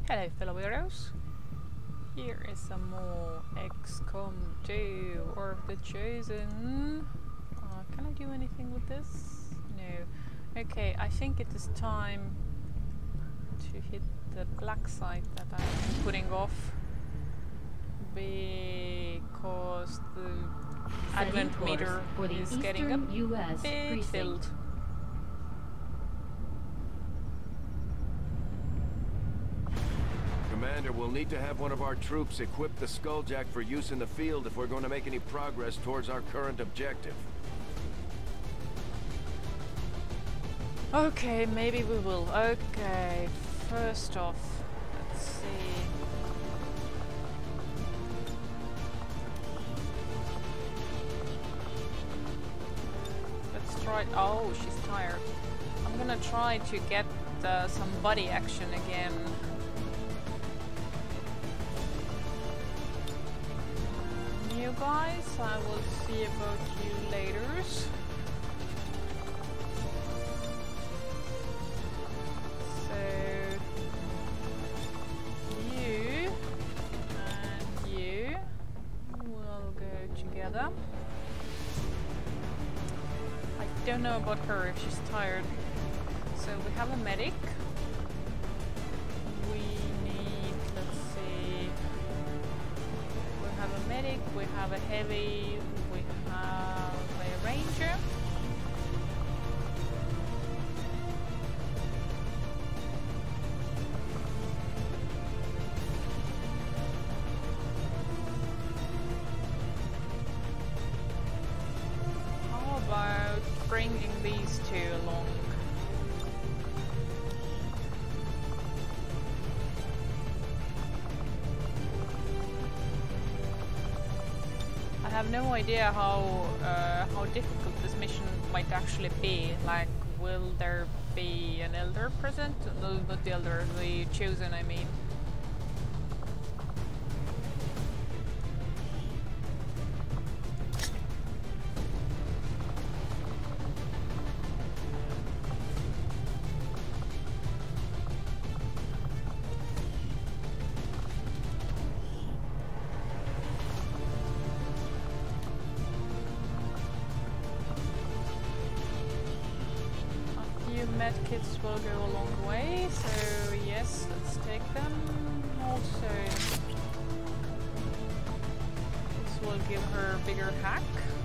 Hello fellow weirdos. Here is some more XCOM2 or The Chosen. Can I do anything with this? No. Okay, I think it is time to hit the Blacksite that I'm putting off because the advent meter is getting a bit filled. Commander, we'll need to have one of our troops equip the Skulljack for use in the field if we're going to make any progress towards our current objective. Okay, maybe we will. Okay, first off, let's see. Let's try. Oh, she's tired. I'm gonna try to get some body action again. You guys, I will see about you later. So you and you will go together. I don't know about her if she's tired. So we have a medic. We need, let's see. We have a medic, we have a heavy, we have a ranger. How about bringing these two along? I have no idea how difficult this mission might actually be. Like, will there be an elder present? No, not the elder, the chosen, I mean. Medkits will go a long way, so yes, let's take them. Also, this will give her a bigger hack.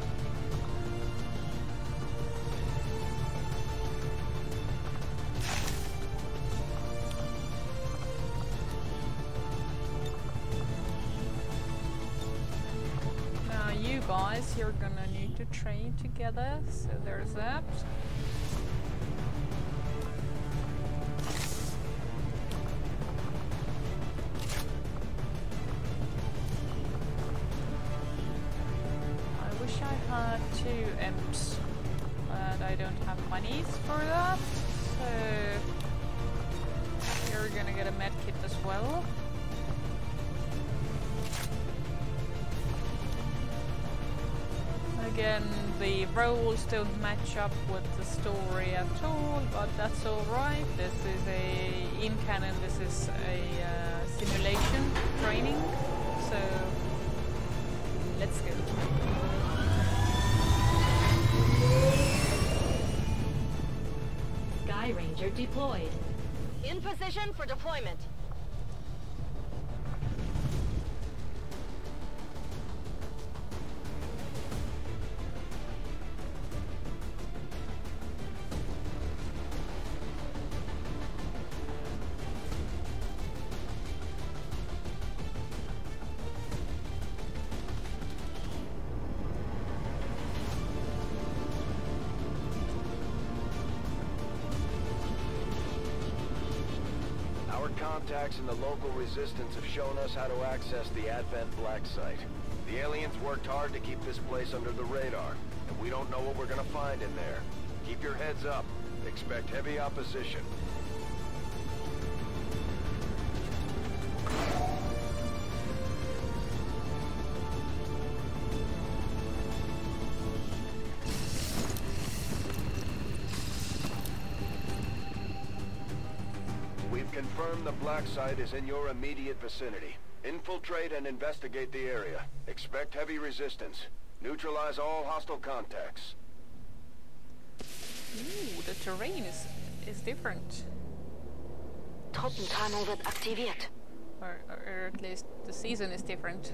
Now you guys, you're gonna need to train together, so there's that. Two imps, but I don't have monies for that, so you're gonna get a medkit as well. Again, the roles don't match up with the story at all, but that's alright. This is in canon, this is a simulation training, so let's go. Sky Ranger deployed. In position for deployment. Contacts in the local resistance have shown us how to access the Advent Blacksite. The aliens worked hard to keep this place under the radar, and we don't know what we're gonna find in there. Keep your heads up. Expect heavy opposition. confirm the Blacksite is in your immediate vicinity. Infiltrate and investigate the area. Expect heavy resistance. Neutralize all hostile contacts. Ooh, the terrain is different. Truppentarnung wird aktiviert. Or at least the season is different.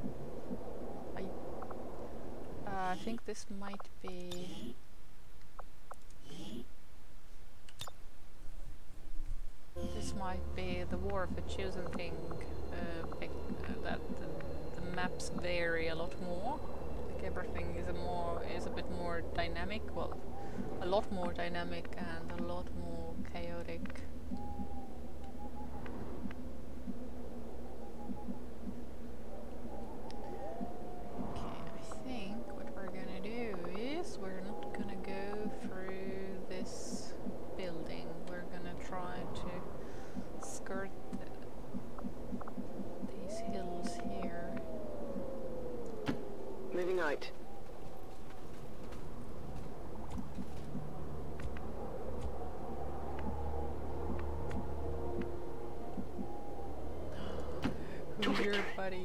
I think this might be... This might be the War of the Chosen thing, that the maps vary a lot more. Like everything is a bit more dynamic, well, a lot more dynamic and a lot more chaotic. Okay, I think what we're gonna do is we're not gonna go through this building. We're gonna try to skirt these hills here. Moving out. Who's your buddy?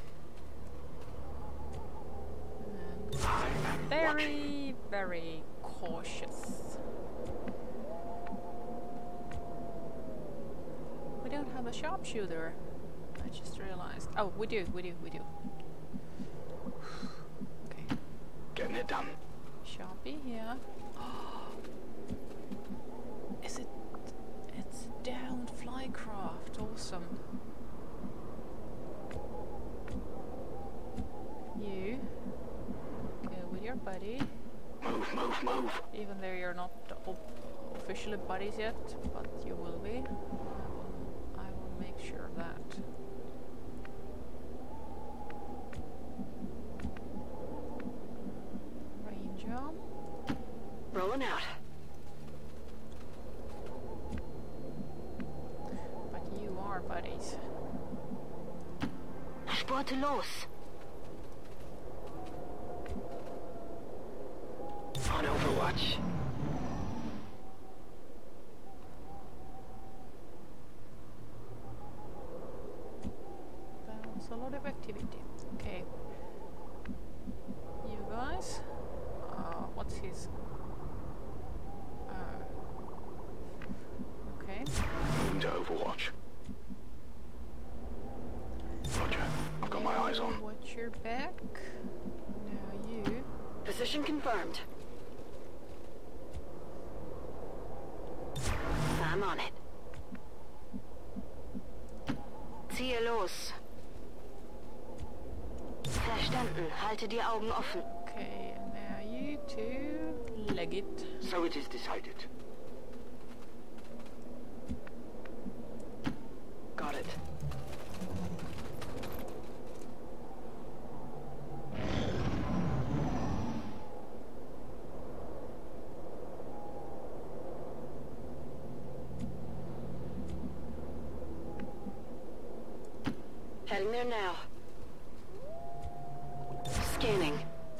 And very, very cautious. We don't have a sharpshooter. I just realized. Oh, we do. Okay. Getting it done. Sharpie here. Is it? It's downed flycraft. Awesome. You go with your buddy. Move. Even though you're not officially buddies yet, but you will be. I will make sure of that. Ranger. Rolling out. But you are buddies. Sporte los. On Overwatch. That was a lot of activity. Okay. You guys? What's his... okay. Into Overwatch. Roger. I've got my eyes on. Watch your back. Now you. Position confirmed. I'm on it. Ziehe los. Verstanden. Halte die Augen offen. Okay, and now you two leg it. So it is decided. Got it. Heading there now. Scanning.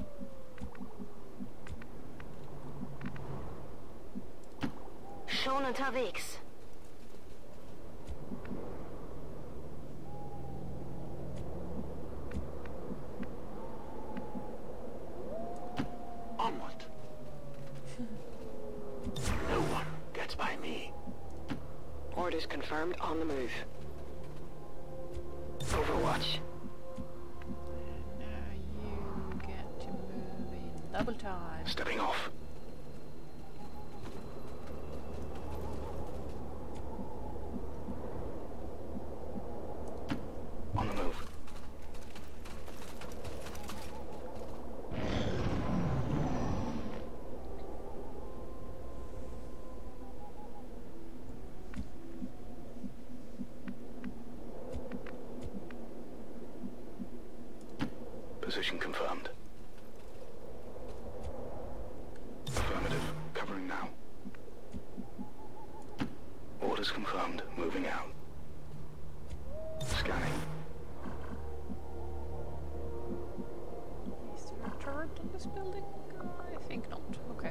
Schon unterwegs. Onward. No one gets by me. Orders confirmed, on the move. Overwatch. And now you get to move in double time. Stepping off. On the move. Position confirmed. Affirmative. Covering now. Orders confirmed. Moving out. Scanning. Is there a turret on this building? I think not. Okay.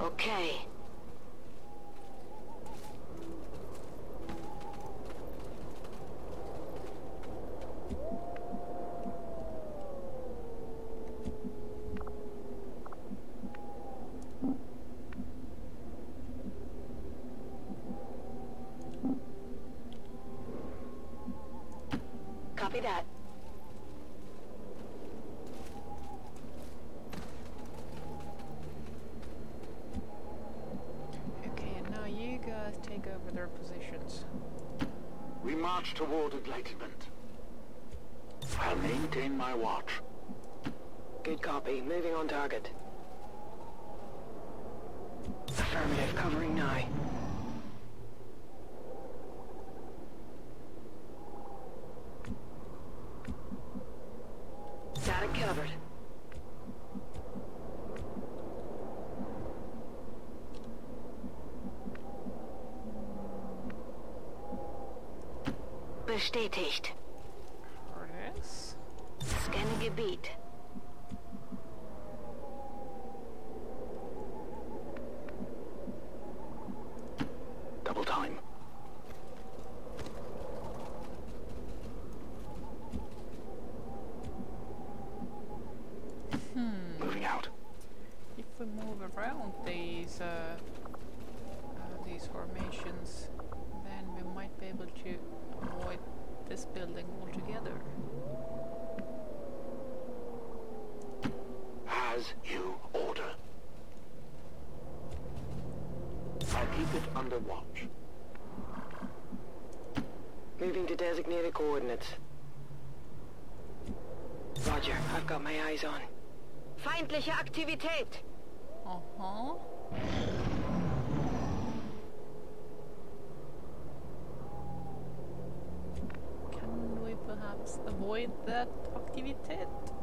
Okay. Copy that. Okay, and now you guys take over their positions. We march toward enlightenment. I'll maintain my watch. Good copy. Moving on target. Affirmative. Covering now. Got it covered. Bestätigt. Orders. Scanne Gebiet. Double time. Moving out. If we move around these formations, then we might be able to avoid this building altogether. As you order. I'll keep it under watch. Moving to designated coordinates. Roger, I've got my eyes on. Feindliche Aktivität! Uh-huh. Can we perhaps avoid that activity?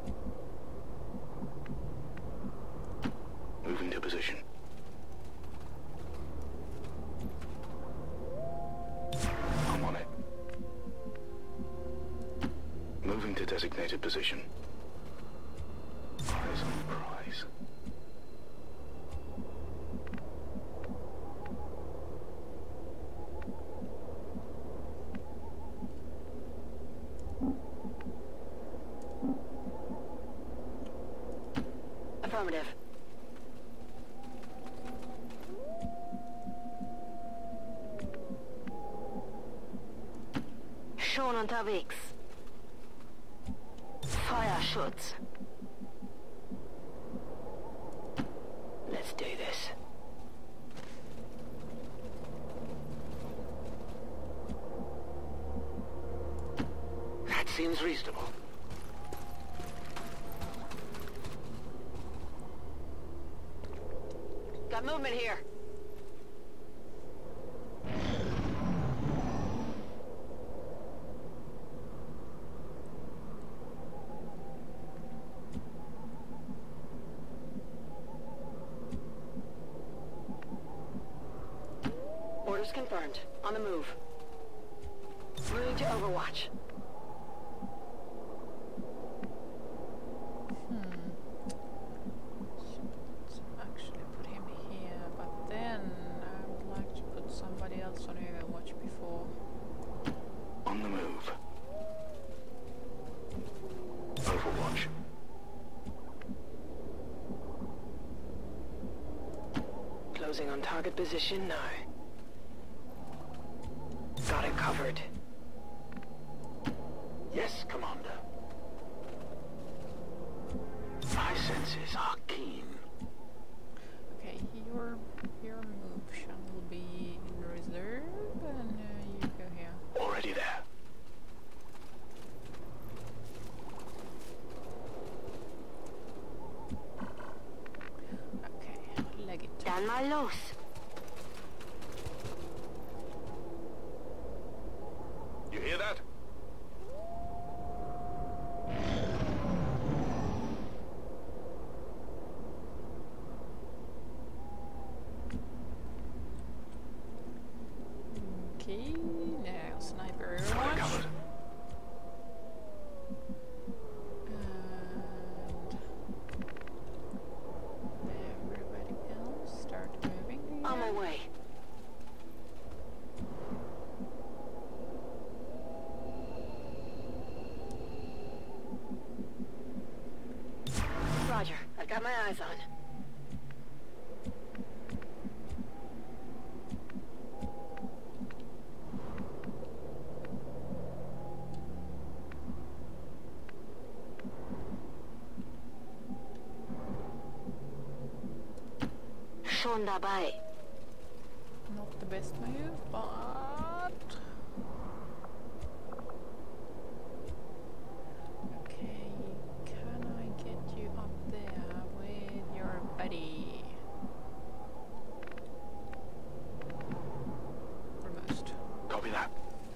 Moving to position. I'm on it. Moving to designated position. Eyes on the prize. Affirmative. Schon unterwegs. Feuerschutz. Let's do this. That seems reasonable. Got movement here. Orders confirmed. On the move. Moving to Overwatch. Should actually put him here, but then I would like to put somebody else on Overwatch before. On the move. Overwatch. Closing on target position now. Got it covered. Yes, Commander. My senses are keen. Okay, your move shall be in reserve, and you go here. Already there. Okay, leg it. Dann mal los. You hear that? Okay, now sniper Got it watch. covered. And everybody else start way. Roger, I've got my eyes on. Schon dabei. Not the best move, but... Okay, can I get you up there with your buddy? Almost. Copy that.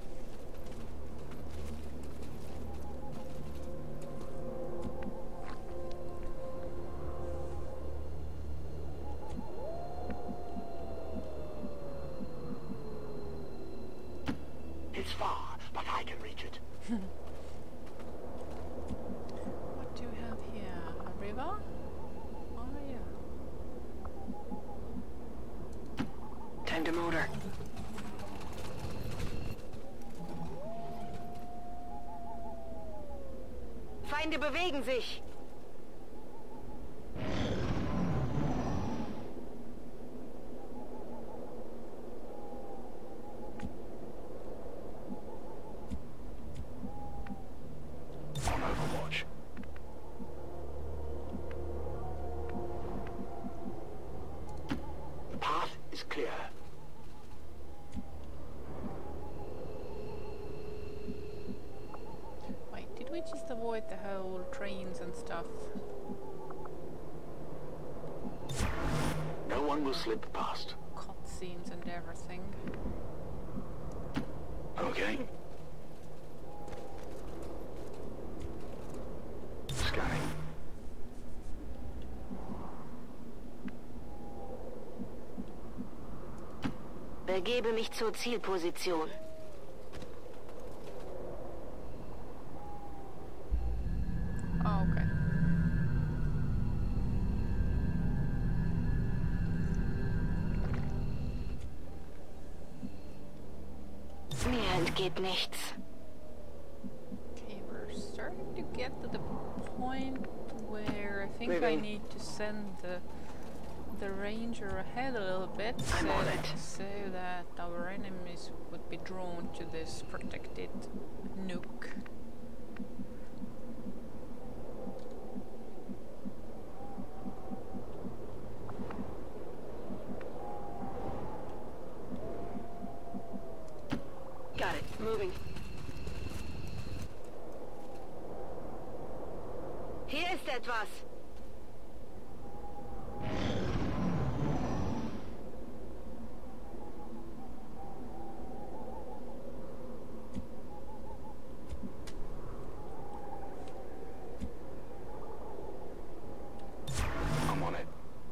It's far, but I can reach it. What do we have here? A river? Oh yeah. Time to motor. Feinde bewegen sich. On Overwatch. The path is clear. Wait, did we just avoid the whole trains and stuff? No one will slip past. Cutscenes and everything. Okay. Scanning. Begebe mich zur Zielposition. Oh, okay. Mir entgeht nichts. Okay, we're starting to get to the point where I think I Moving. need to send the ranger ahead a little bit I'm on it. so that our enemies would be drawn to this protected nook. Got it. Moving. Hier ist etwas. I'm on it.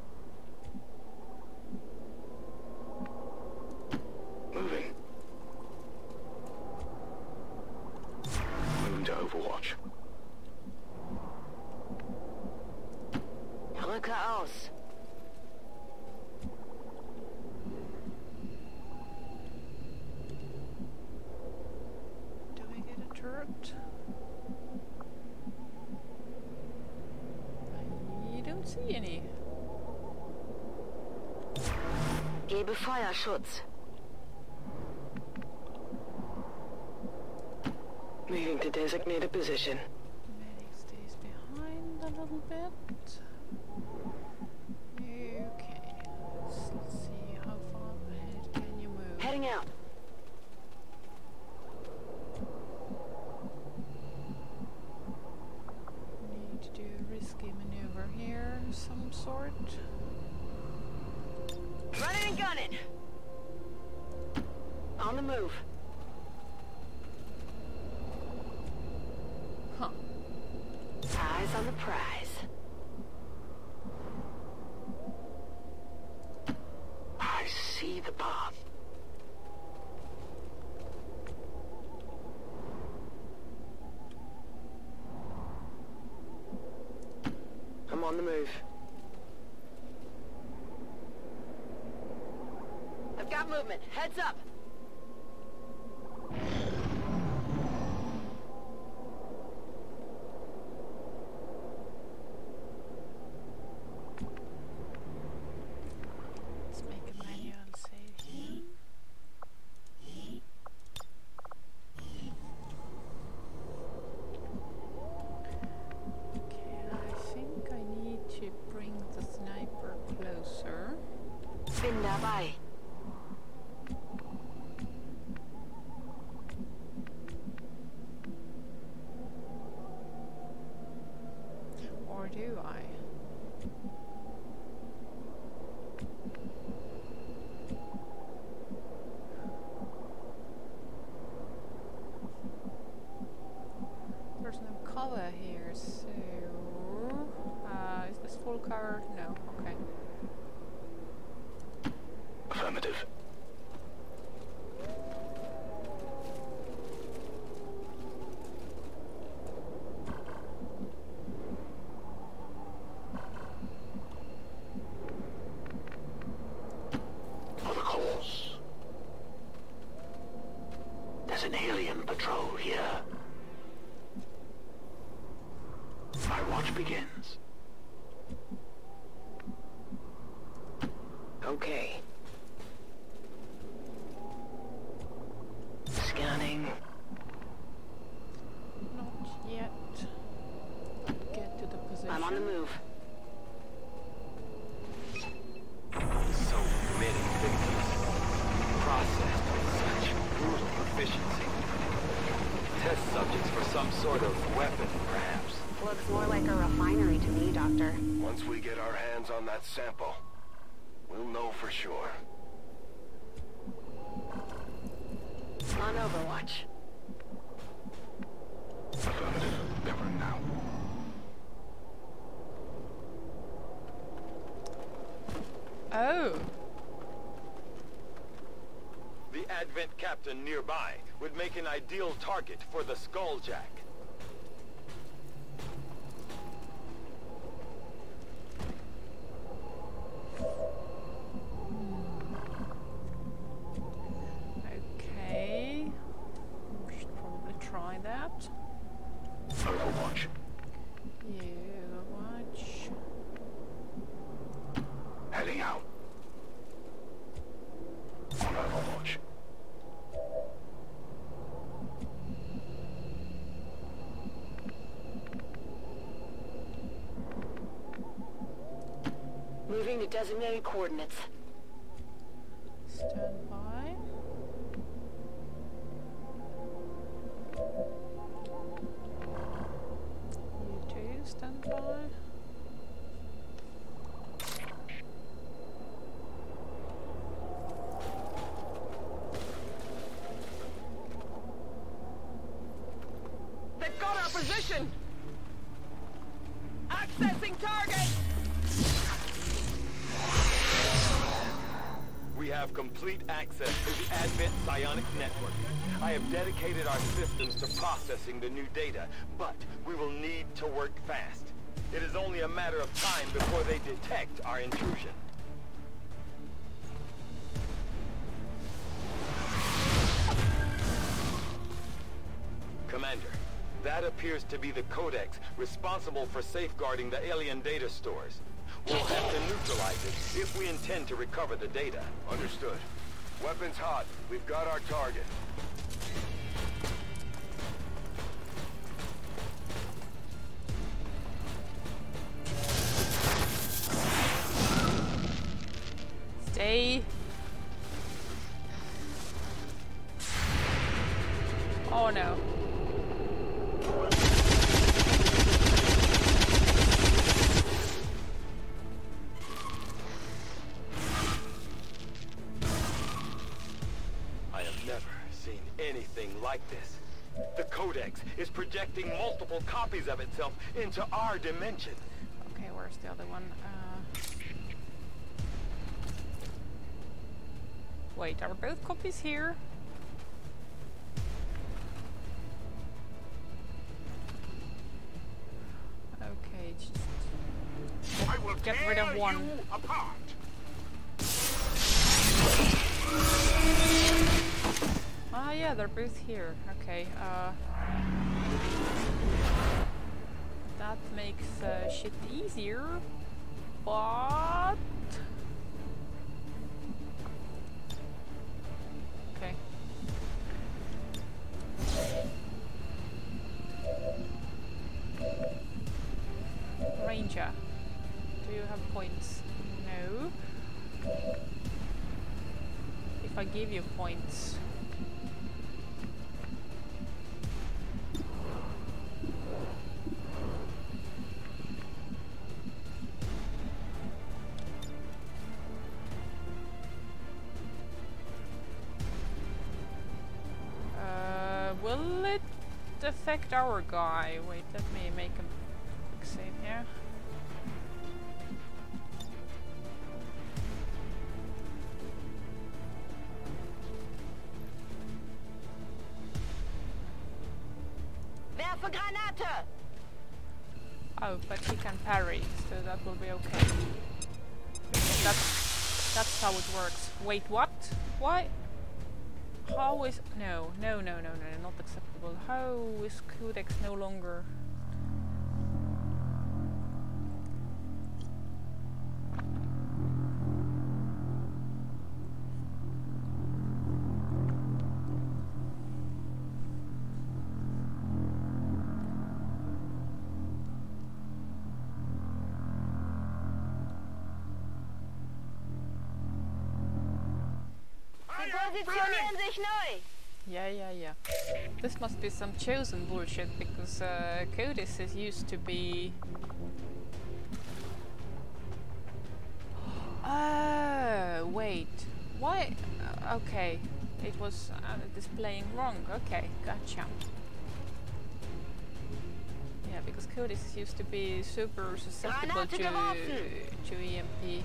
Moving. Moving to Overwatch. Rücke aus. Do we get a turret? I don't see any. Gebe Feuerschutz. Moving to designated position. Medic stays behind a little bit. Okay, let's see how far ahead can you move. Heading out. Need to do a risky maneuver here, of some sort. Running and gunning. On the move. Huh. Eyes on the prize. I see the path. I'm on the move. got movement. Heads up. Let's make a manual save here. Okay, I think I need to bring the sniper closer. Bin dabei. Or do I? There's no cover here, so... is this full cover? No, okay. Affirmative. For the cause. There's an alien patrol here. My watch begins. Okay. Scanning. Not yet. Get to the position. I'm on the move. So many victims. Processed with such brutal efficiency. Test subjects for some sort of weapon, perhaps. Looks more like a refinery to me, Doctor. Once we get our hands on that sample, we'll know for sure. On Overwatch. Affirmative. Covering now. Oh! The Advent captain nearby would make an ideal target for the Skulljack. Okay. We should probably try that. Overwatch. You watch. Heading out. On Overwatch. Moving to designated coordinates. Stand by. You too, stand by. They've got our position! Accessing target! We have complete access to the Advent psionic network. I have dedicated our systems to processing the new data, but we will need to work fast. It is only a matter of time before they detect our intrusion. Commander, that appears to be the codex responsible for safeguarding the alien data stores. We'll have to neutralize it if we intend to recover the data. Understood. Weapons hot. We've got our target. Stay. Oh no. I have never seen anything like this. The Codex is projecting multiple copies of itself into our dimension. Okay, where's the other one? Wait, are both copies here? Okay, just I will get rid of tear one. you apart. Ah, yeah, they're both here. Okay, that makes shit easier, but... Okay. Ranger, do you have points? No. If I give you points... will it affect our guy? Wait, let me make a quick save here. Werfe Granate! Oh, but he can parry, so that will be okay. That's how it works. Wait, what? Why? How is... No, not acceptable. How is Codex no longer... Positionieren sich neu! Yeah. This must be some chosen bullshit, because Codex is used to be... Oh, wait. Why? Okay. It was displaying wrong. Okay, gotcha. Yeah, because Codex used to be super susceptible to EMP.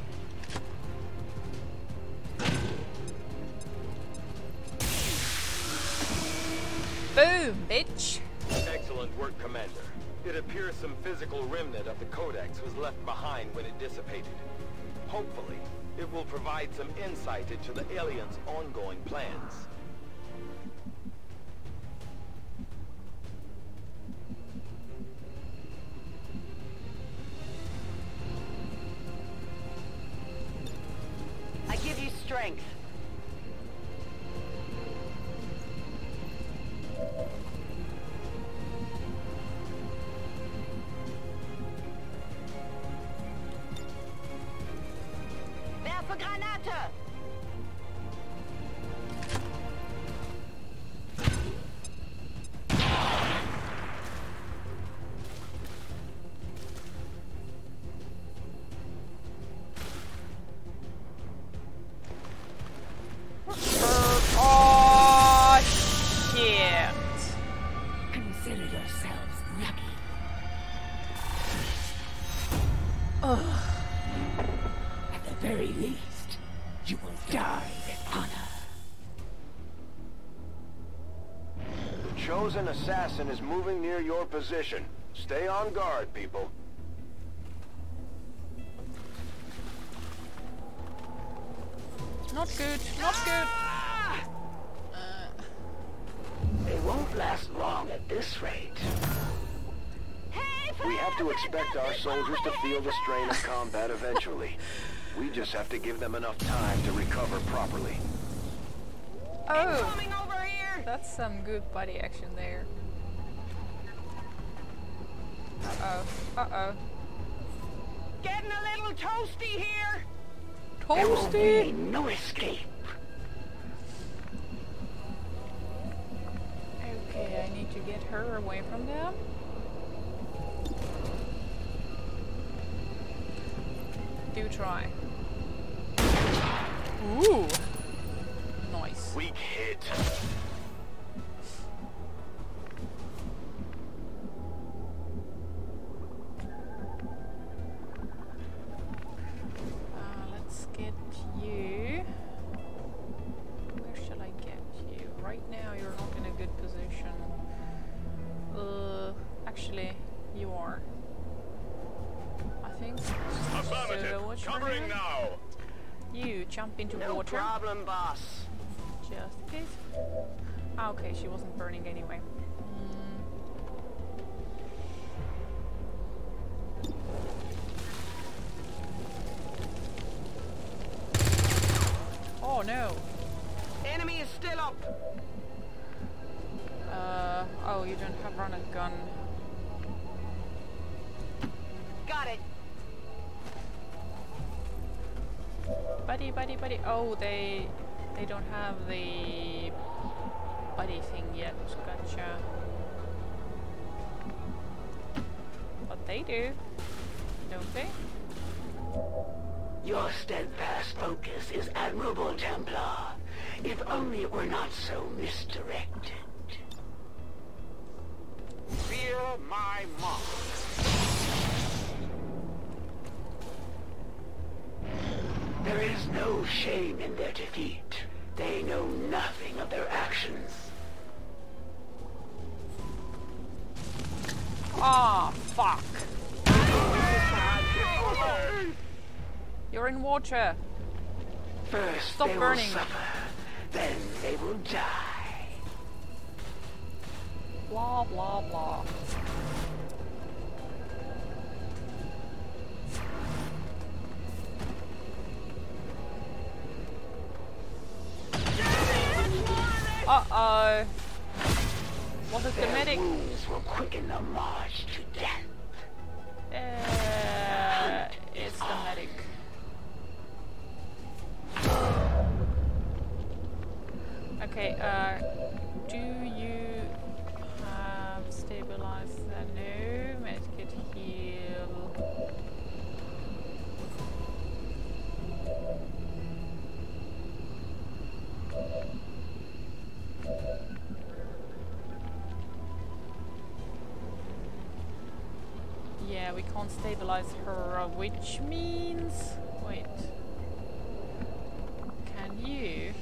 Boom, bitch! Excellent work, Commander. It appears some physical remnant of the Codex was left behind when it dissipated. Hopefully, it will provide some insight into the aliens' ongoing plans. I give you strength. Werfe Granate! Oh, shit! Consider yourselves lucky. Ugh. At the very least, you will die with honor. The chosen assassin is moving near your position. Stay on guard, people. Not good, not good. They won't last long at this rate. We have to expect our soldiers to feel the strain of combat eventually. We just have to give them enough time to recover properly. Oh, Coming over here! that's some good body action there. Uh-oh. Getting a little toasty here! There will be Toasty! no escape. Okay, I need to get her away from them. Do try. Ooh! Nice. Weak hit. Let's get you. Where shall I get you? Right now you're not in a good position. Actually, you are. I think. Affirmative. So, what's your Covering name? now. You jump into No water. problem, boss. Just in case. Ah, okay, she wasn't burning anyway. Oh no! Enemy is still up. Oh, you don't have run and gun. Got it. Buddy, buddy, buddy. Oh, they don't have the buddy thing yet. Gotcha. But they do, don't they? Your steadfast focus is admirable, Templar. If only it were not so misdirected. Fear my mark. There is no shame in their defeat. They know nothing of their actions. Ah, fuck! You're in water. First Stop they burning. will suffer, then they will die. Blah blah blah. Uh-oh. Was it the Their medic? wounds will quicken the march to death. It's the medic. Okay, do you have stabilized that? No, medkit heal. Yeah, we can't stabilize her, which means... Wait. Can you?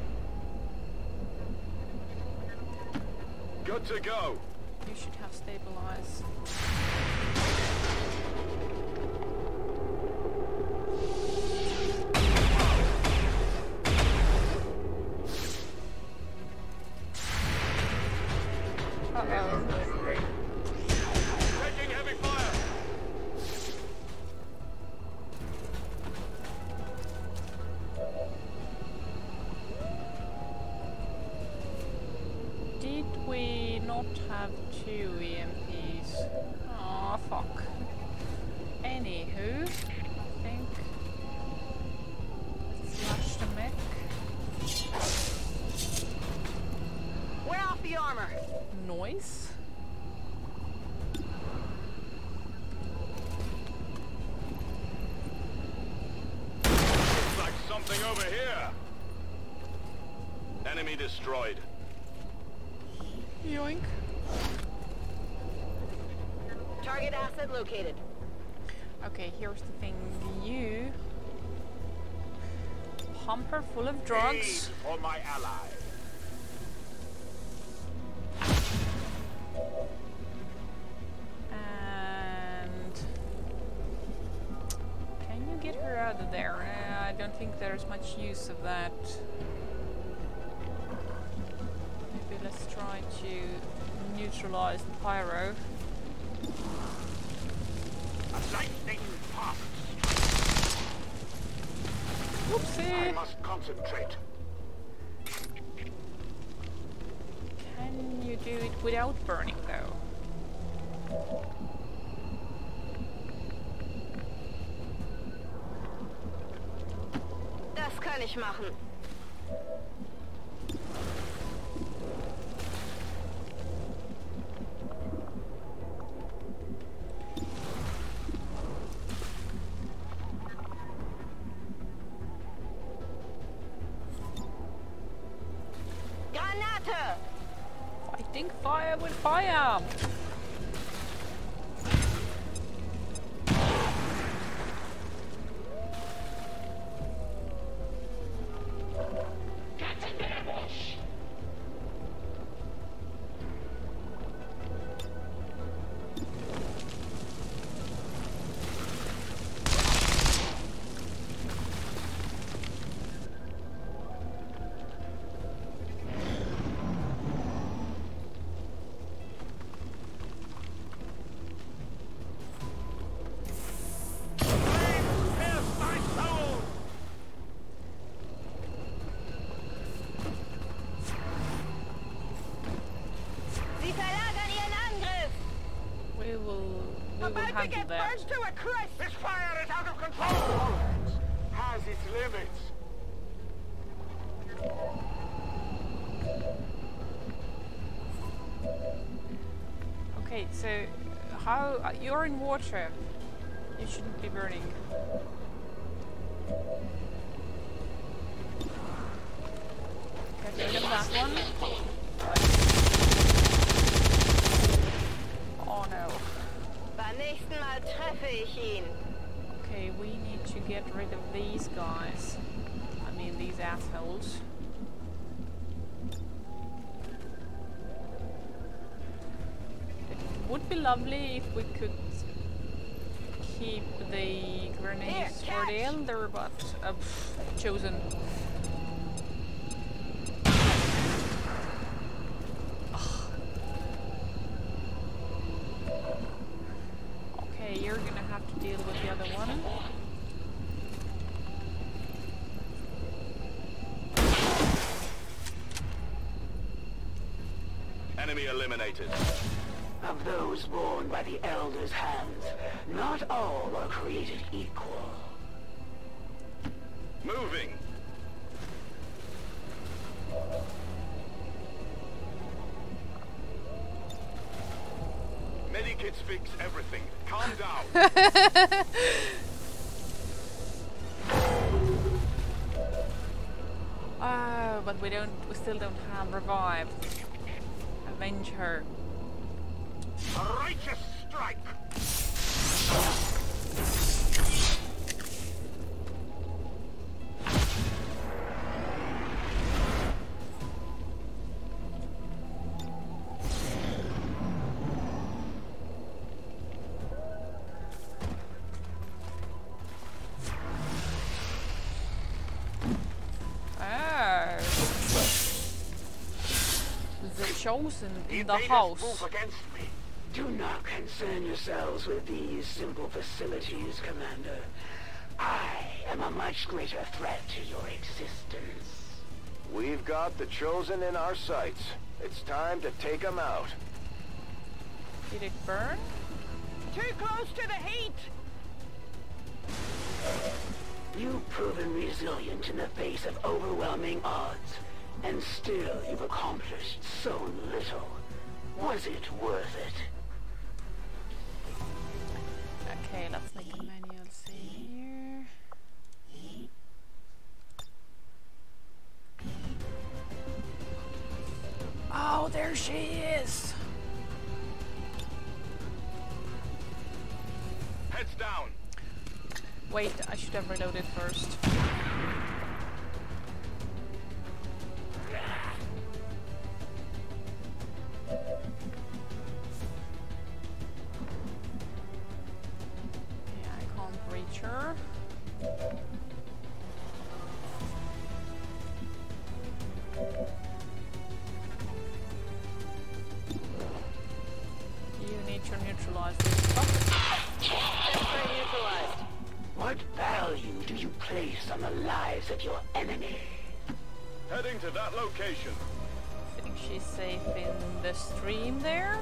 Good to go. You should have stabilized. Taking heavy fire. Did we not have 2 EMPs? Aw, fuck. Anywho, I think... Let's slash the mech. We're off the armor. Noise? Looks like something over here. Enemy destroyed. Yoink. Target asset located. Okay, here's the thing. You pump her full of drugs. For my ally. And can you get her out of there? I don't think there's much use of that. Maybe let's try to neutralize the pyro. Lightning pass. Whoopsie! must concentrate. Can you do it without burning though? Das kann ich machen. Granate! Fighting fire with fire! charge to a crisp! This fire is out of control! Tolerance has its limits. Okay, so how you're in water? You shouldn't be burning. Get rid of that one. Oh no. Beim nächsten Mal treffe ich ihn. Okay, we need to get rid of these guys. I mean, these assholes. It would be lovely if we could keep the grenades for the elder, but chosen. Okay, you're gonna have to deal with the other one. Enemy eliminated. Of those born by the Elder's hands, not all are created equal. Moving. Medikits fix everything. Calm down. Oh, but we still don't have revive. Avenge her. A righteous strike! Oh. The chosen in the Invaders house. move against me. Do not concern yourselves with these simple facilities, Commander. I am a much greater threat to your existence. We've got the Chosen in our sights. It's time to take them out. Did it burn? Too close to the heat! You've proven resilient in the face of overwhelming odds, and still you've accomplished so little. Was it worth it? Okay, let's make a manual save here. Oh, there she is! Heads down. Wait, I should have reloaded first. Yeah, I can't reach her. You need to neutralize this stuff. Temporary neutralized. What value do you place on the lives of your enemy? Heading to that location. I think she's safe in the stream there.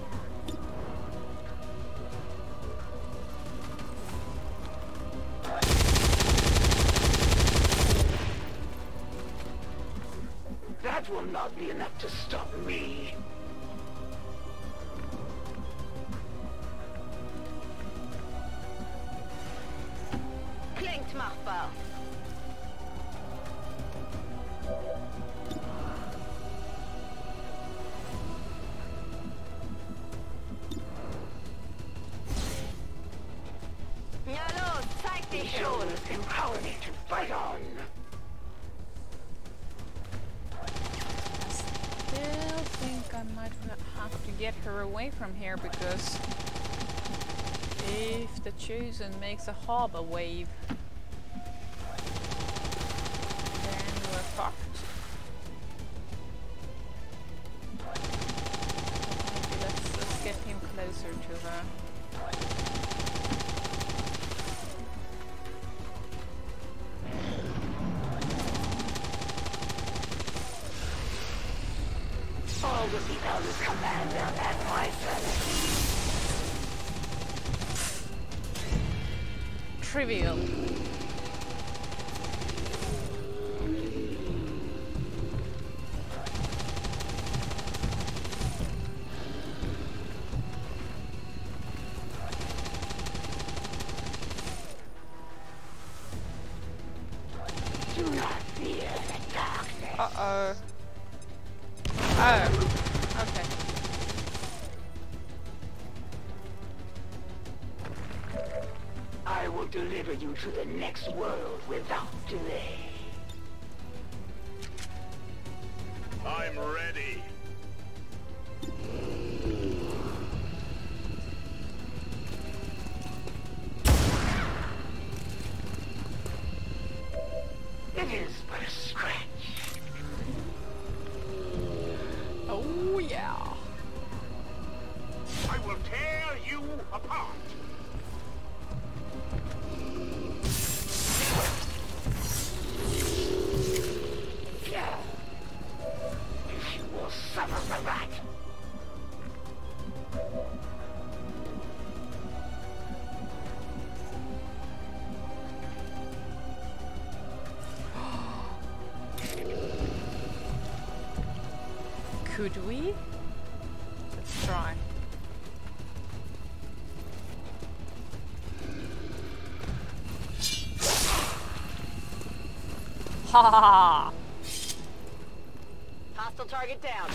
That will not be enough to stop me. Klingt machbar. Ja los, zeig dich schon! Elders empower me to fight on. Still think I might have to get her away from here, because if the Chosen makes a harbor wave, then we're fucked. Maybe let's get him closer to her. All of the Elders' command are at my service. trivial. Do not fear the darkness. Uh-oh. Oh. Okay. I will deliver you to the next world without delay. I'm ready. It is but a scratch. Oh yeah. I will tear you apart. You will suffer for that. Could we? Let's try. Ha ha ha! Hostile target down.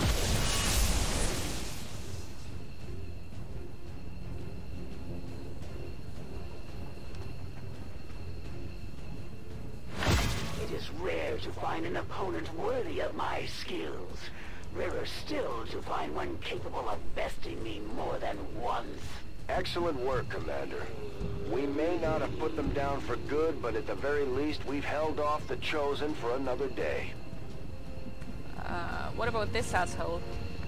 It is rare to find an opponent worthy of my skills. Rarer still to find one capable of besting me more than once. Excellent work, Commander. We may not have put them down for good, but at the very least, we've held off the Chosen for another day. What about this asshole?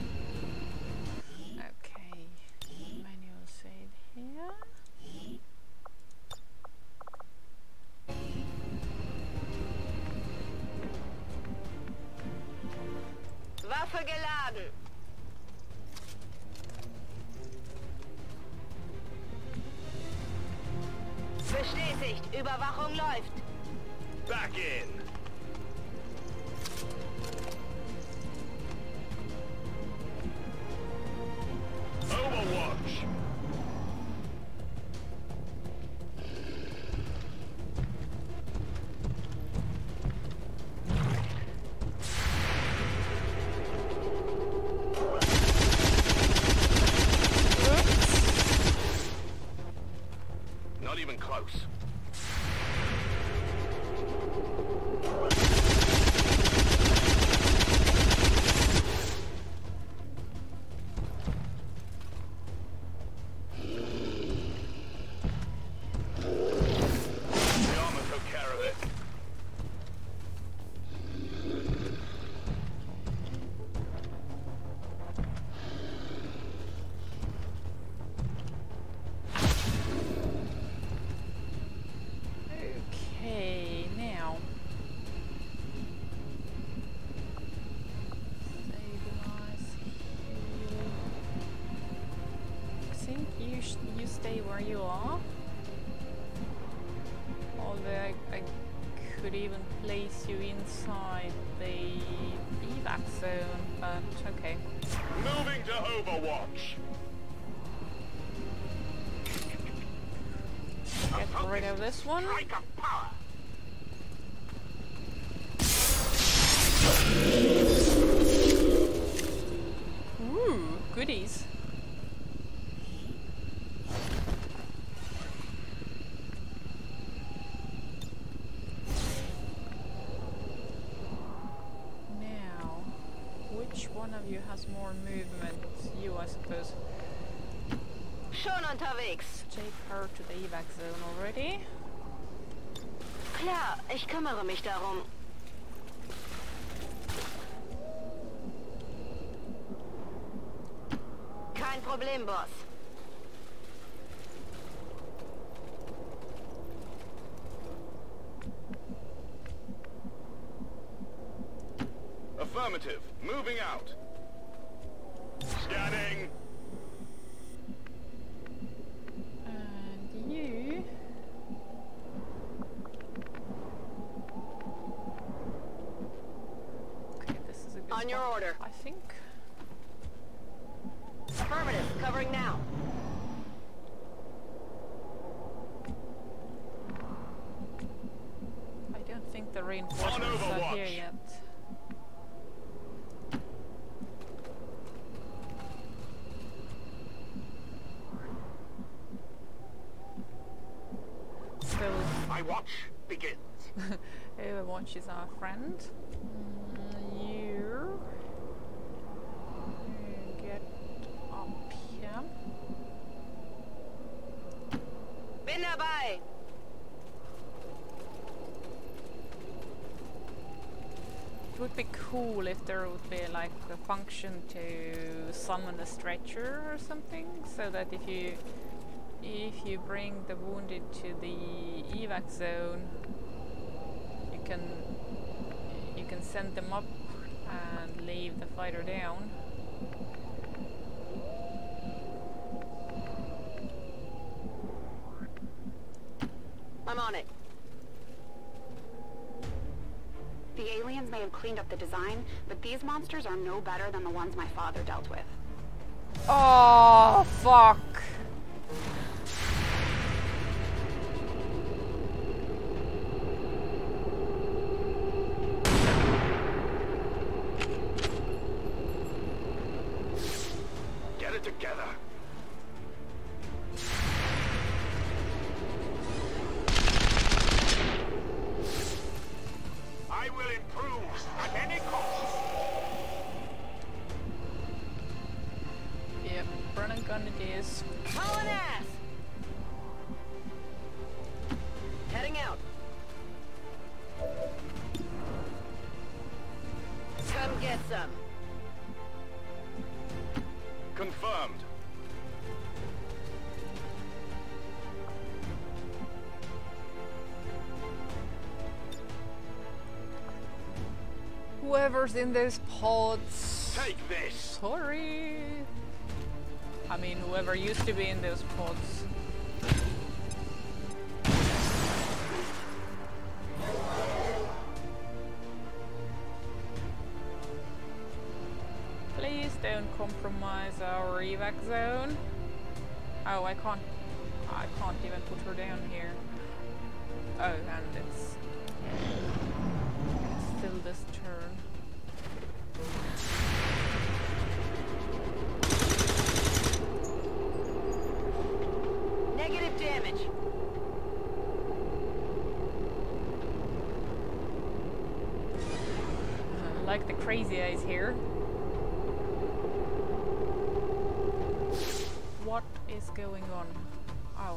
Okay. Manual save here. Waffe geladen. Bestätigt. Überwachung läuft. Back in. Overwatch. Not even close. The armor took care of it. Okay, now. Stabilize. Heal. I think you stay where you are. Although I could even place you inside the evac zone, but okay. Moving to Overwatch. Get rid of this one. Strike of power. Ooh, goodies. Now, which one of you has more movement? You, I suppose. Schon unterwegs. Take her to the evac zone already. Klar, ich kümmere mich darum. Kein Problem, Boss. Affirmative. Moving out. Scanning. And you On your order. I think. Affirmative. Covering now. I don't think the reinforcements are here yet. So My watch begins. Overwatch is our friend. You get up here. Bin dabei. It would be cool if there would be like a function to summon a stretcher or something, so that if you bring the wounded to the evac zone, you can send them up and leave the fighter down. I'm on it. The aliens may have cleaned up the design, but these monsters are no better than the ones my father dealt with. Oh, fuck. Get it together. I will improve at any cost. Yep, run and gun it is. Hauling ass. Heading out. Come get some. Confirmed. Whoever's in those pods. Take this. Sorry. I mean, whoever used to be in those pods. Please don't compromise our evac zone. Oh, I can't even put her down here. Oh, and it's still this turn. Negative damage. Like the crazy eyes here. What is going on? Oh.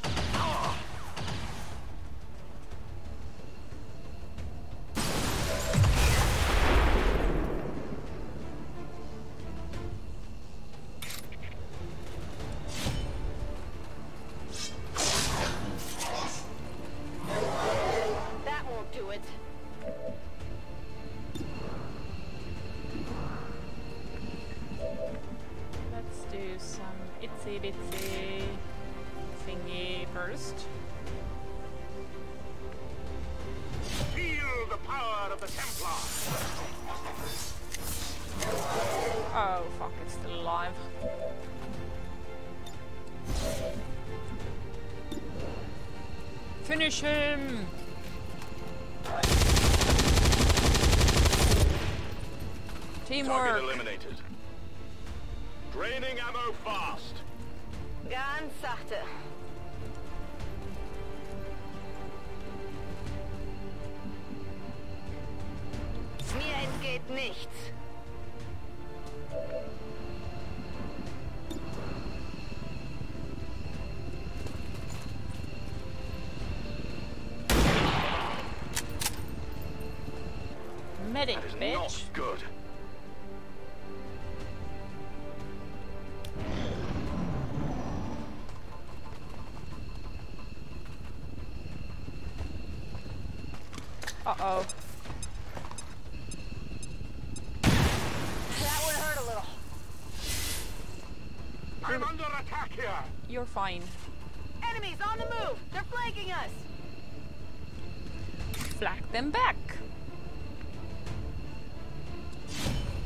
That won't do it. Let's do some itsy bitsy thingy first. Feel the power of the Templar. Oh fuck, it's still alive. Finish him! Teamwork! Target eliminated. Draining ammo fast. Ganz sachte. Mir entgeht nichts. Medic, That is bitch! not good. Uh-oh. That would hurt a little. I'm under attack here. You're fine. Enemies on the move. They're flanking us. Flag them back!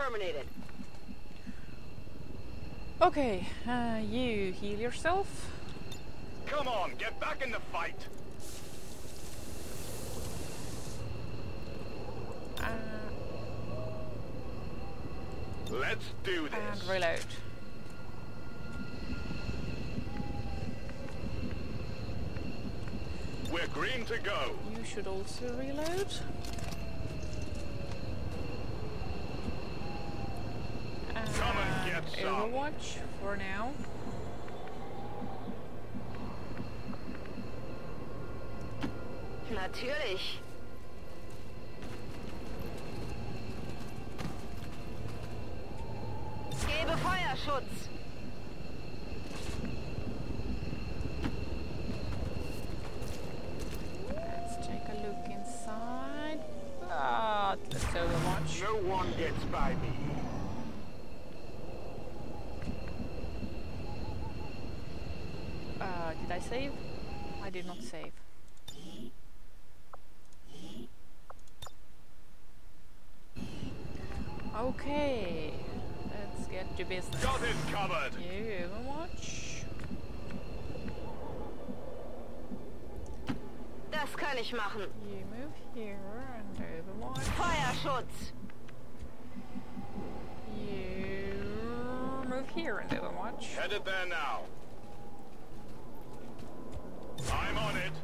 terminated. Okay, you heal yourself. Come on, get back in the fight. Let's do this. And reload. We're green to go. You should also reload. Come and get some. Overwatch for now. Natürlich. Gebe Feuerschutz. Let's take a look inside. Ah, let's Overwatch. No one gets by me. Did I save? I did not save. Okay, let's get to business. Got it covered. You Overwatch. Das kann ich machen. You move here and Overwatch. Feuerschutz. You move here and Overwatch. Headed there now. I'm on it.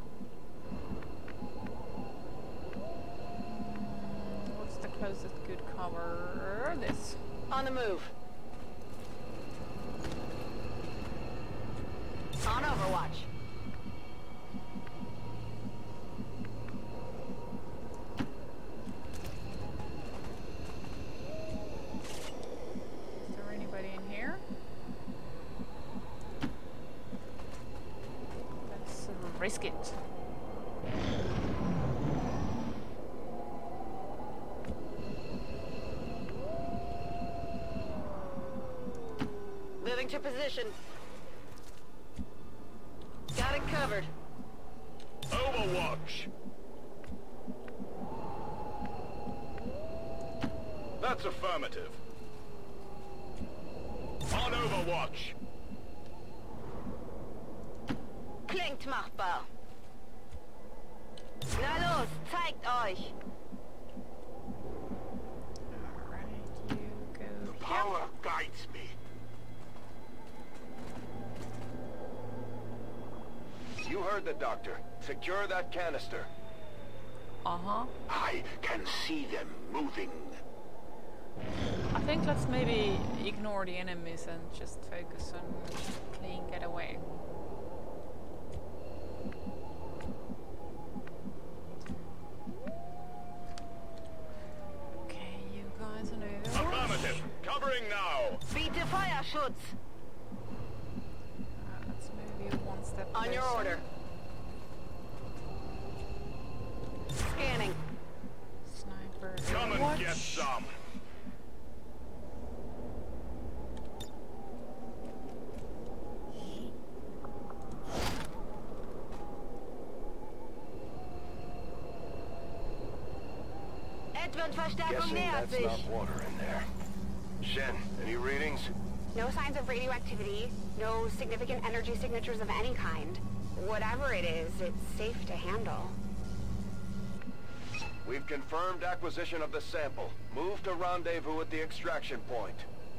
What's the closest good cover? This. On the move. On Overwatch. Is there anybody in here? Let's risk it. Moving to position. Got it covered. Overwatch. That's affirmative. On Overwatch. Klingt machbar. Na los, zeigt euch. Alright, you go here. Power guides me. You heard the doctor. Secure that canister. Uh-huh. I can see them moving. I think let's maybe ignore the enemies and just focus on clean getaway. Okay, you guys are over. Affirmative. Covering now. Biete Feuerschutz. Let's move you one step On your closer. order. Scanning. Sniper. Come and Overwatch. get some. Edwin-Verstärkung Guessing nähert that's sich. not water in there. Shen, any readings? No signs of radioactivity, no significant energy signatures of any kind. Whatever it is, it's safe to handle. We've confirmed acquisition of the sample. Move to rendezvous at the extraction point.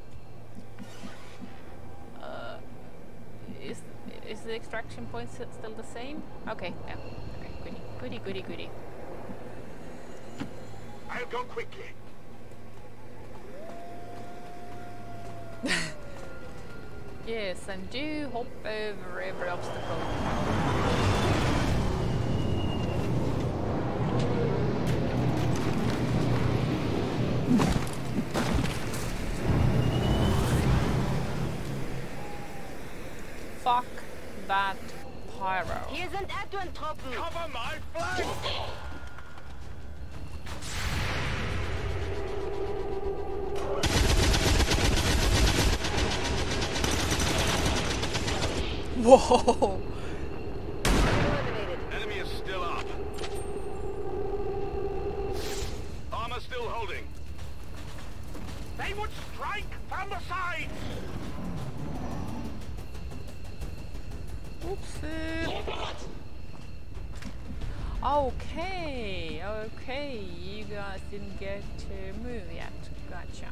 Is the extraction point still the same? Okay, yeah. Okay, goody, goody, goody, I'll go quickly. goody. Yes, and do hop over every obstacle. Fuck that pyro. Hier sind Edwin-Truppen. Cover my flank! Whoa! Eliminated. Enemy is still up. Armor still holding. sides! Oopsie. Okay, okay, you guys didn't get to move yet. Gotcha.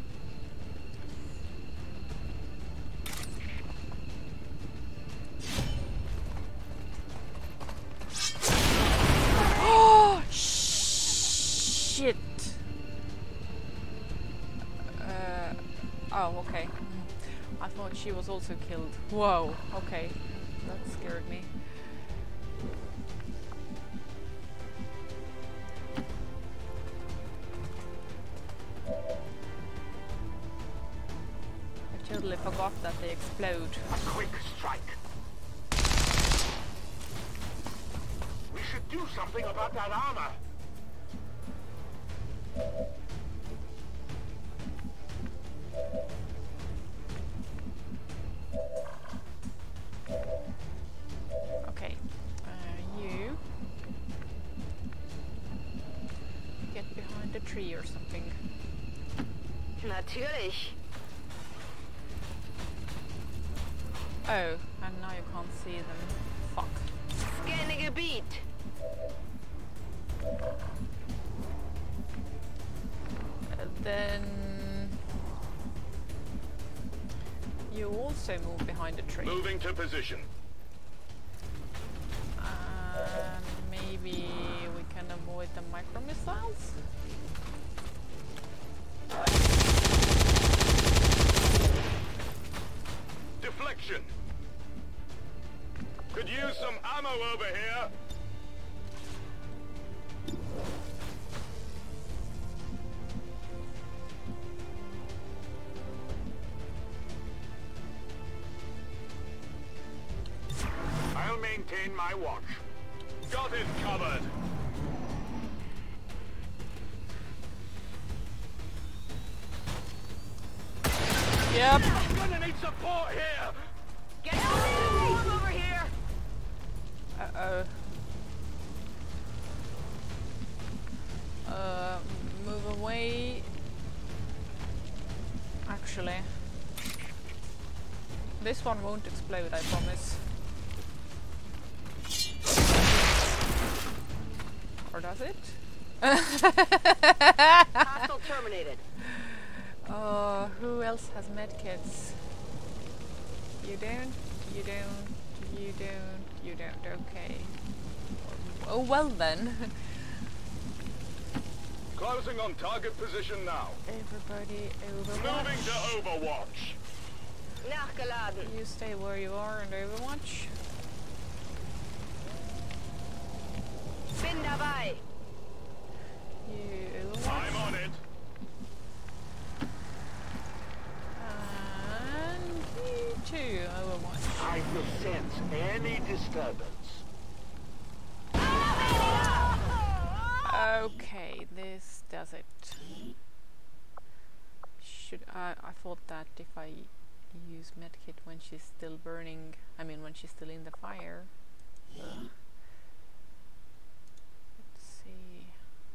Oh shit! Oh, okay. I thought she was also killed. Whoa, okay. That scared me. I totally forgot that they explode. A quick strike. We should do something about that armor. Okay, you get behind a tree or something. Natürlich. Oh, and now you can't see them. Fuck. Scanning Gebiet. Then you also move behind a tree. Moving to position. And maybe we can avoid the micro missiles. Deflection. Could use some ammo over here. I'll maintain my watch. Got it covered. Yep. Gonna need support here. Get over here. Uh-oh. Move away. Actually, this one won't explode, I promise. Or does it? Hostile terminated. Who else has medkits? You don't, you don't, you don't, you don't, okay. Oh well then. Closing on target position now. Everybody overwatch. Moving to Overwatch. Nachgeladen. You stay where you are and overwatch. Bin dabei. You overwatch. I'm on it. And you too overwatch. I will sense any disturbance. Okay, this does it. Should I thought that if I use medkit when she's still burning, I mean when she's still in the fire. Ugh. Let's see.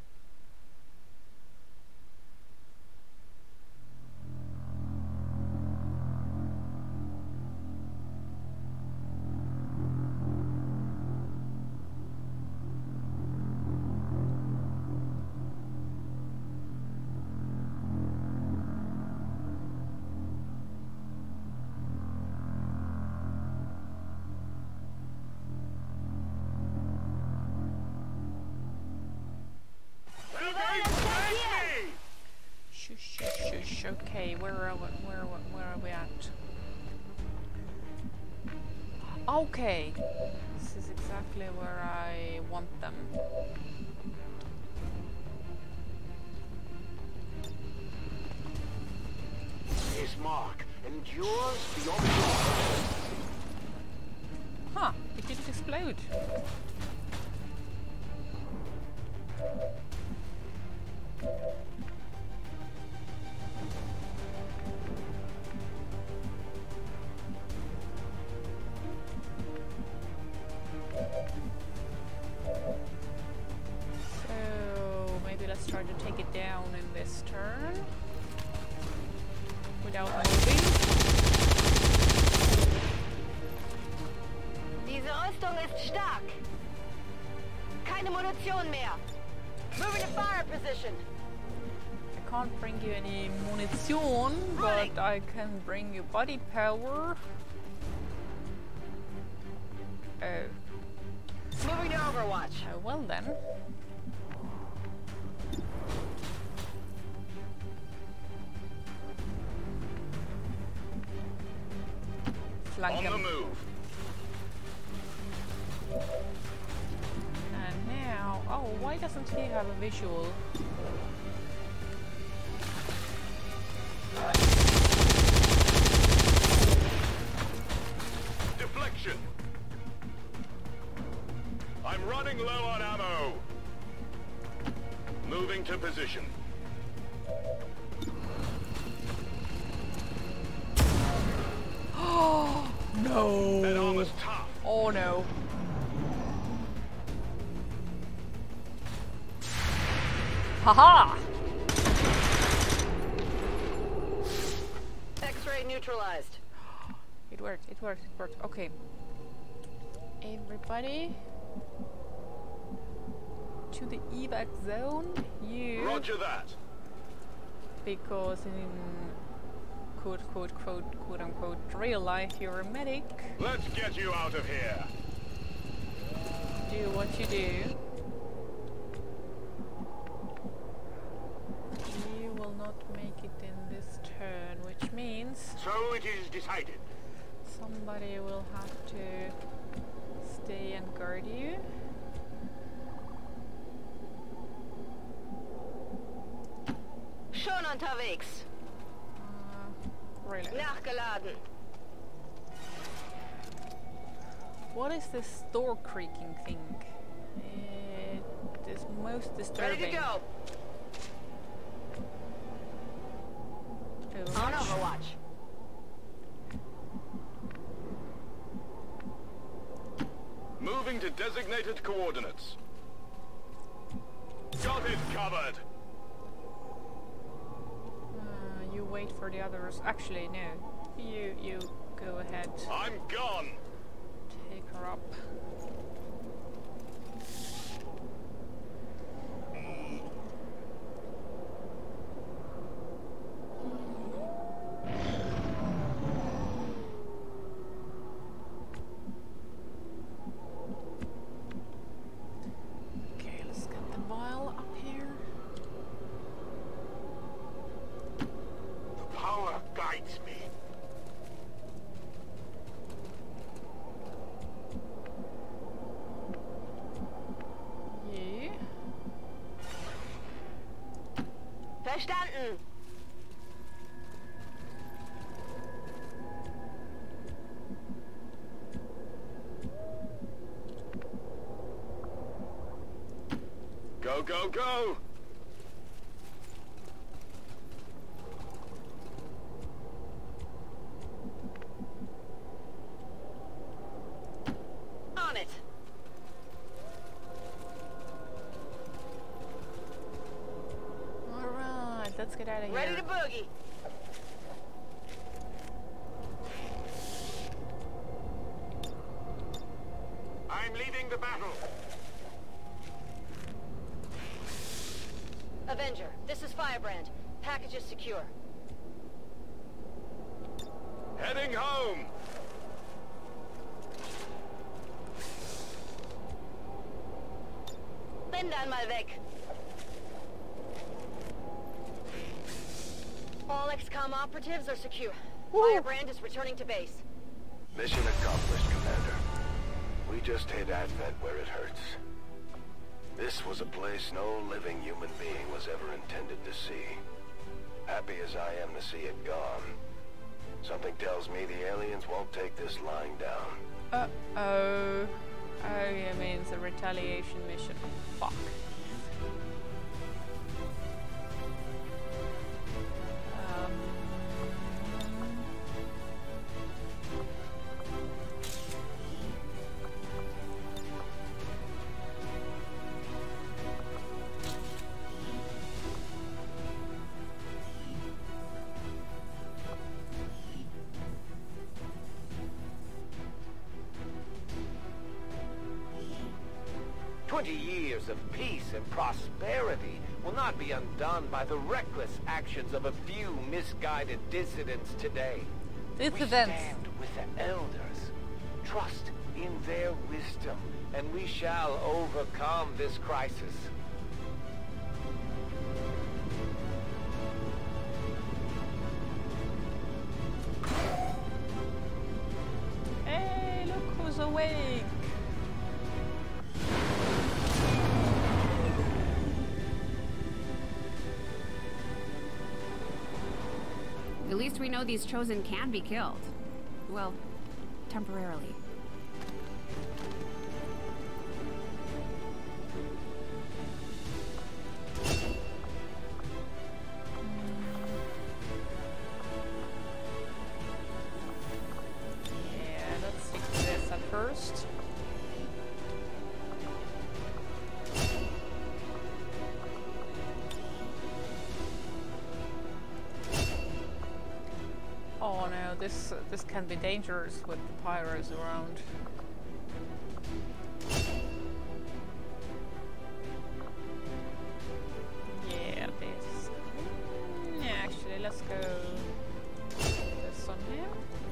Shush, shush, shush. Okay, where are we at? Okay, this is exactly where I want them. His mark endures beyond. Huh, it didn't explode. So maybe let's try to take it down in this turn. without moving. Diese Rüstung ist stark. Keine Munition mehr. Moving to fire position. I can't bring you any munition, but I can bring you body power. Oh. Moving to Overwatch. Oh, well then. Flank On him. the move. And now... Oh, why doesn't he have a visual? Deflection. I'm running low on ammo. Moving to position. Oh no! That armor's tough. Oh no! Haha! X-ray neutralized. It worked, it worked, it worked. Okay. Everybody to the evac zone. You. Roger that. Because in quote unquote real life you're a medic. Let's get you out of here. Do what you do. You will not make it in this turn, which means So it is decided. somebody will have to stay and guard you. Schon unterwegs. Really? Nachgeladen. What is this door creaking thing? It is most disturbing. Ready to go. Too On much. Overwatch. Moving to designated coordinates. Got it covered. You wait for the others. Actually, no. You go ahead. I'm gone. Take her up. Okay, let's get the vial up here. The power guides me. You. Verstanden. Go, go, go. On it. Alright, let's get out of here. Ready to boogie. I'm leading the battle. Avenger, this is Firebrand. Package is secure. Heading home. Bin dann mal weg. All XCOM operatives are secure. Firebrand is returning to base. Mission accomplished, Commander. We just hit Advent where it hurts. This was a place no living human being was ever intended to see. Happy as I am to see it gone, something tells me the aliens won't take this lying down. Uh-oh. Oh, yeah, means a retaliation mission. Fuck. 20 years of peace and prosperity will not be undone by the reckless actions of a few misguided dissidents today. We stand with the elders. Trust in their wisdom, and we shall overcome this crisis. Hey, look who's awake! At least we know these Chosen can be killed. Well, temporarily. Yeah, let's fix this at first. Oh no, this can be dangerous with the pyros around. Yeah, this. Yeah, actually, let's go this on here.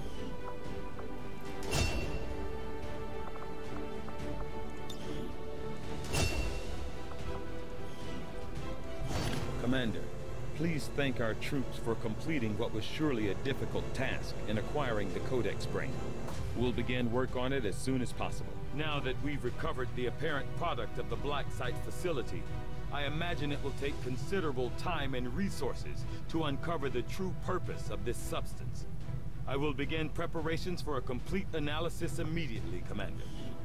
Commander, please thank our troops for completing what was surely a difficult task in acquiring the Codex Brain. We'll begin work on it as soon as possible. Now that we've recovered the apparent product of the Blacksite facility, I imagine it will take considerable time and resources to uncover the true purpose of this substance. I will begin preparations for a complete analysis immediately, Commander.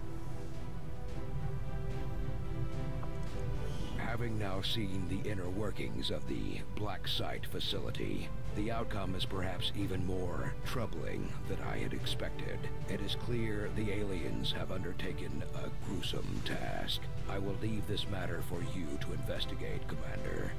Having now seen the inner workings of the Blacksite facility, the outcome is perhaps even more troubling than I had expected. It is clear the aliens have undertaken a gruesome task. I will leave this matter for you to investigate, Commander.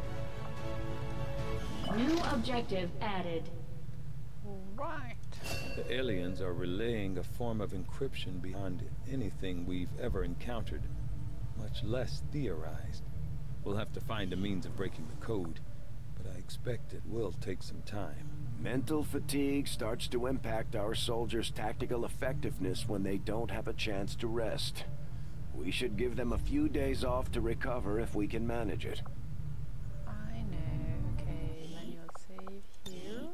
New objective added. Right. The aliens are relaying a form of encryption beyond anything we've ever encountered, much less theorized. We'll have to find a means of breaking the code, but I expect it will take some time. Mental fatigue starts to impact our soldiers' tactical effectiveness when they don't have a chance to rest. We should give them a few days off to recover if we can manage it. I know. Okay, manual save here.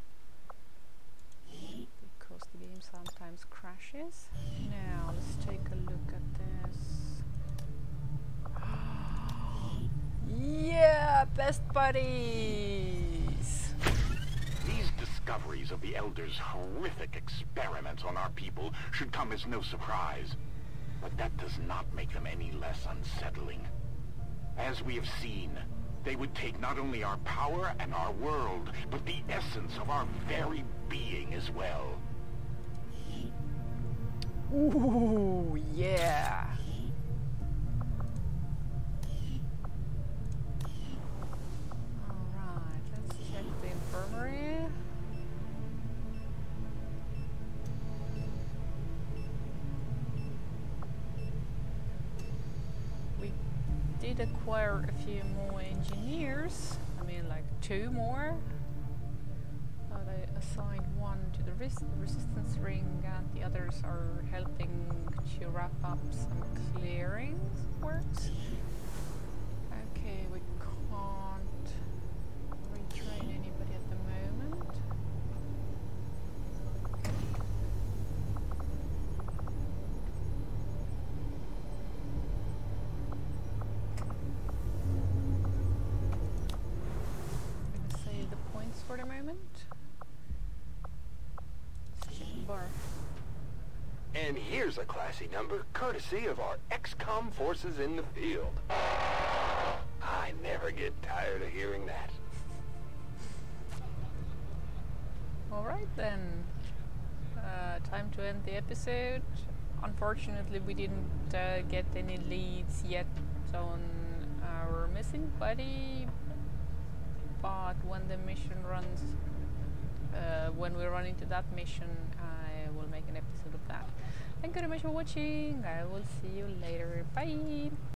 Because the game sometimes crashes. Now, let's take a look at this. Yeah, best buddies! These discoveries of the Elders' horrific experiments on our people should come as no surprise. But that does not make them any less unsettling. As we have seen, they would take not only our power and our world, but the essence of our very being as well. Ooh, yeah! Alright, let's check the infirmary. We did acquire a few more engineers. I mean, like 2 more. But I assigned one to the resistance ring, and the others are helping to wrap up some clearings works. Okay, we can't retrain anybody at the moment. I'm gonna save the points for the moment. Let's check the bar. And here's a classy number, courtesy of our XCOM forces in the field. I never get tired of hearing that. Alright then, time to end the episode. Unfortunately we didn't get any leads yet on our missing buddy, but when the mission runs, when we run into that mission, I will make an episode of that. Thanks you very much for watching. I will see you later. Bye!